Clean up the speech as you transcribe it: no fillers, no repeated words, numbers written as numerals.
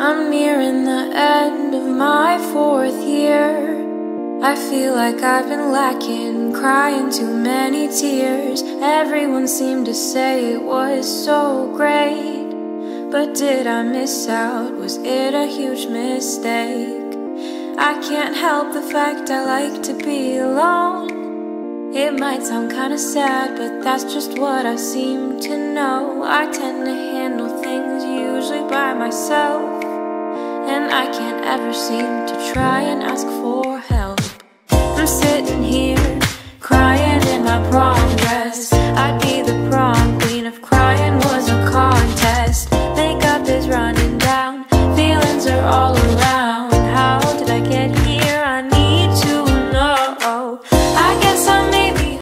I'm nearing the end of my 4th year. I feel like I've been lacking, crying too many tears. Everyone seemed to say it was so great, but did I miss out? Was it a huge mistake? I can't help the fact I like to be alone. It might sound kinda sad, but that's just what I seem to know. I tend to handle things usually by myself, and I can't ever seem to try and ask for help. I'm sitting here, crying in my prom dress. I'd be the prom queen if crying was a contest. Makeup is running down, feelings are all around. How did I get here? I need to know. I guess